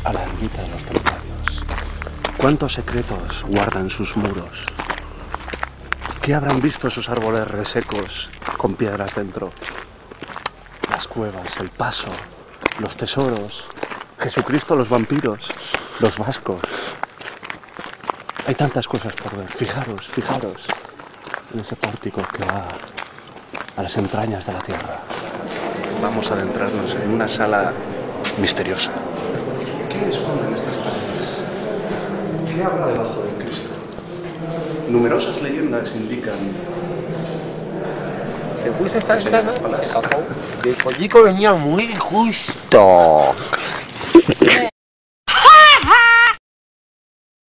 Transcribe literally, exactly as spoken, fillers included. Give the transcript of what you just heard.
a la ermita de los templarios. ¿Cuántos secretos guardan sus muros? ¿Qué habrán visto esos árboles resecos con piedras dentro? Las cuevas, el paso, los tesoros, Jesucristo, los vampiros, los vascos. Hay tantas cosas por ver. Fijaros, fijaros en ese pórtico que va a las entrañas de la tierra. Vamos a adentrarnos en una sala misteriosa. ¿Qué esconden estas paredes? ¿Qué habrá debajo del Cristo? Numerosas leyendas indican... Se puso esta ventana, se acabó. El pollico venía muy justo.